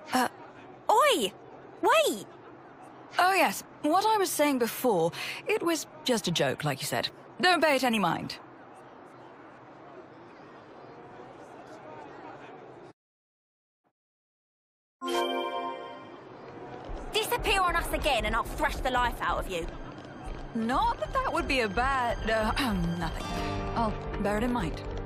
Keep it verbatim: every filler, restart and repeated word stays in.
Uh, oi! Wait! Oh yes, what I was saying before, it was just a joke, like you said. Don't pay it any mind. Disappear on us again and I'll thrash the life out of you. Not that that would be a bad... Uh, nothing. I'll bear it in mind.